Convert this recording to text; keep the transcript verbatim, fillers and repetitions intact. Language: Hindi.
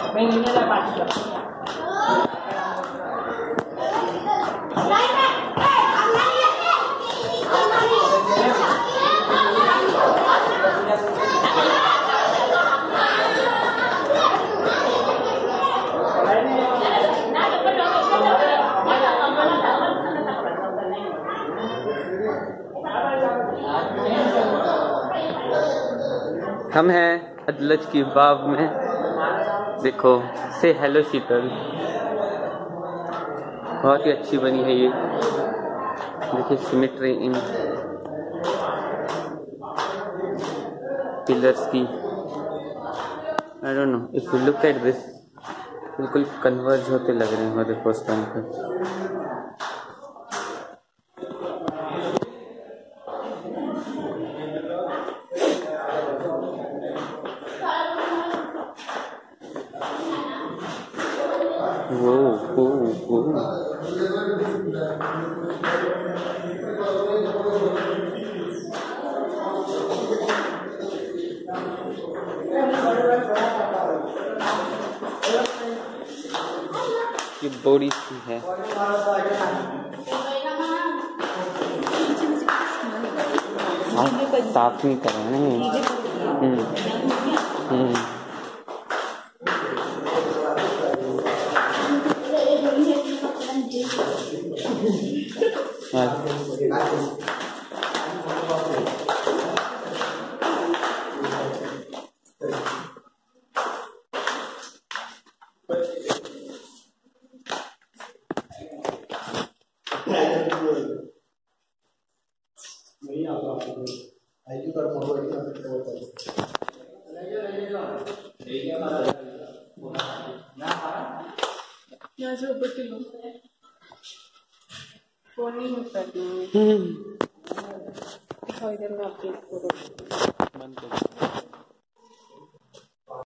हम हैं अदलज की बाग में। देखो, से हेलो शीतल, बहुत ही अच्छी बनी है ये। देखिए सिमेट्री इन पिलर्स की। I don't know if you look at this, बिल्कुल कन्वर्ज होते लग रहे हैं हमारे फर्स्ट टाइम पर। वो वो वो ये बड़ी सी है। साफ नहीं कर रहे हैं। हम्म हम्म फोन नहीं होता है।